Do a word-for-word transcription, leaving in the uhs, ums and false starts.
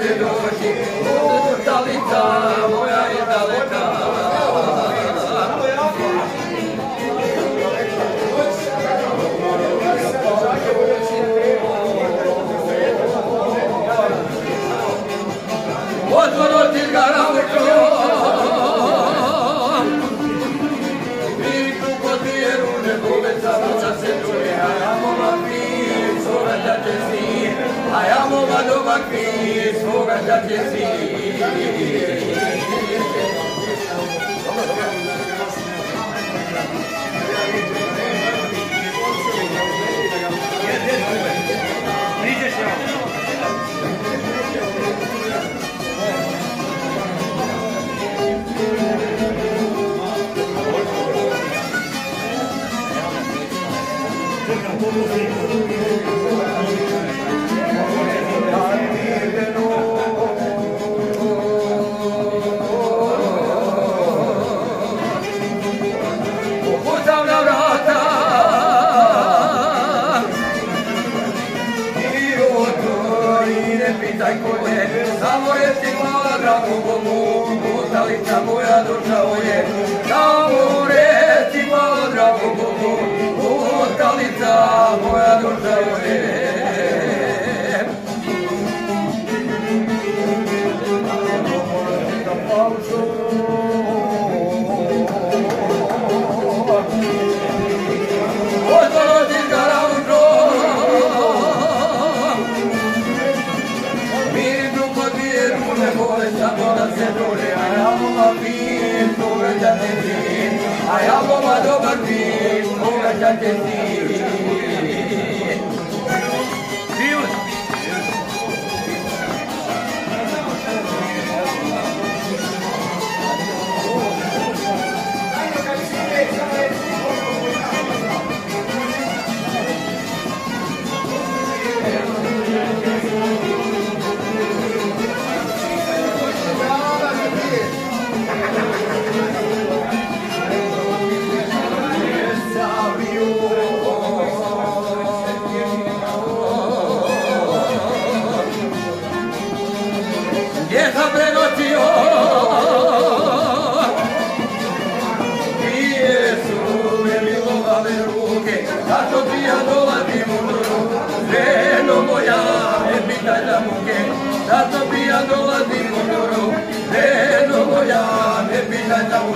će doći, lutalica moja je daleka. Otvoroti ga naučo, i tu kod vjeru ne poveca, moća se čuje, a ja moga pije, svoga da će si, a ja moga doba pije, svoga da će si. Upucam na vrata i otvori, ne pitaj ko je, samo reci hvala dragu Bogu, lutalica moja došao je, samo reci hvala dragu Bogu, lutalica moja došao je. Samo da se druže, a ja moga pije, svoga da će si, a ja moga dobar pije, svoga da će si. Gdje sam prenoćio, prije su me milovale ruke, zato ti ja dolazim u drugu, ženo moja, ne pitaj za muke, zato ti ja dolazim u drugu, ženo moja, ne pitaj za muke.